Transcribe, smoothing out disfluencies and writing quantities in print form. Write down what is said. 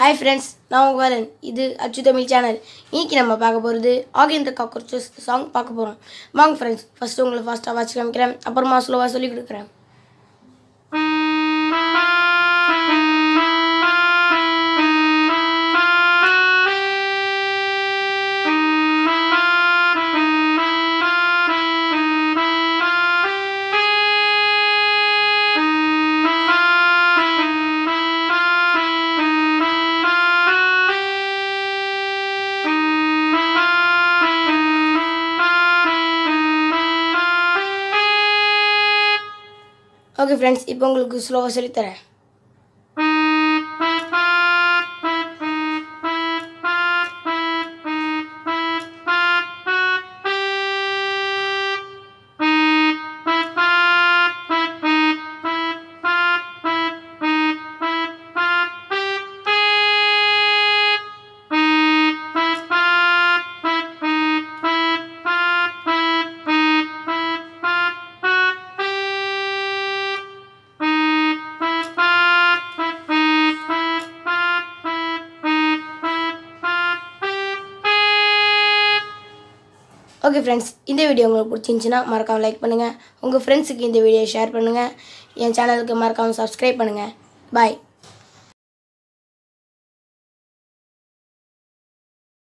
Hi friends, நான் உங்க வரன். இது அச்சு தமிழ் சேனல். இன்னைக்கு நம்ம பார்க்க போறது oggy and the cockroaches song பார்க்க போறோம். வாங்க friends, first உங்களுக்கு ஃபாஸ்டா வாட்ச் காமிக்கிறேன். அப்புறமா ஸ்லோவா சொல்லி கொடுக்கிறேன். Okay friends, இப்போ உங்களுக்கு ஸ்லோவா சொல்லி தரேன். Okay friends, இந்த வீடியோ உங்களுக்கு பிடிச்சிருந்துச்சுனா மறக்காம லைக் பண்ணுங்க. உங்க ஃப்ரெண்ட்ஸ்க்கு இந்த வீடியோ ஷேர் பண்ணுங்க. என் சேனலுக்கு மறக்காம Subscribe பண்ணுங்க. Bye.